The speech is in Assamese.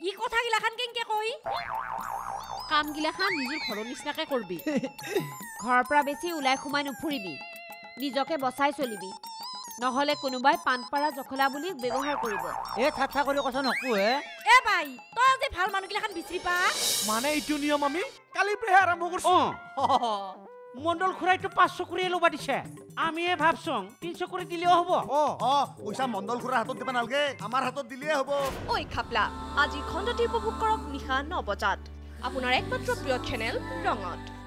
ই কথা গিলাখান কেনকে কই কাম গিলাখান নিজৰ ঘৰৰ নিচিনাকে কৰবি ঘৰৰ পৰা বেছি ওলাই সোমাই নুফুৰিবি নিজকে বচাই চলিবি নহলে কোনোবাই পানপাৰা জখলা বুলি ব্যৱহাৰ কৰিব এ ঠাট্টা কৰি কথা নকো হে এ ভাই তই যে ভাল মানুহ গিলাখান বিচৰি পা মানে এইটো নিয়ম আমি কালি পৰাহে আৰম্ভ কৰিছো মণ্ডল খুৰাইটো 500 কৰি লবা দিছে আমিয়ে ভাবছং 300 কৰি দিলেও হ'ব পইচা মণ্ডল খুৰাৰ হাতত দিবা নালগে আমাৰ হাতত দিলেই হ'ব ঐ খাপলা আজি খণ্ডটি উপভোগ কৰক নিশা 9 বজাত আপোনাৰ একমাত্ৰ প্ৰিয় চেনেল ৰঙত